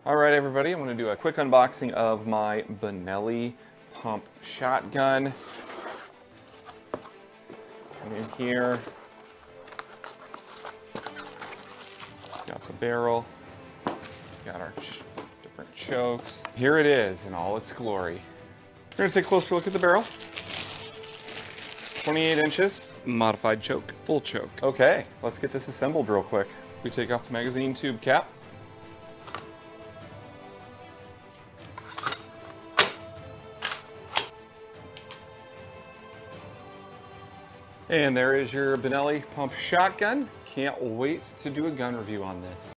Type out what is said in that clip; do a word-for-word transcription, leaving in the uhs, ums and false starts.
All right, everybody, I'm going to do a quick unboxing of my Benelli pump shotgun. And in here, got the barrel, got our ch different chokes. Here it is in all its glory. We're going to take a closer look at the barrel. twenty-eight inches, modified choke, full choke. Okay, let's get this assembled real quick. We take off the magazine tube cap. And there is your Benelli pump shotgun. Can't wait to do a gun review on this.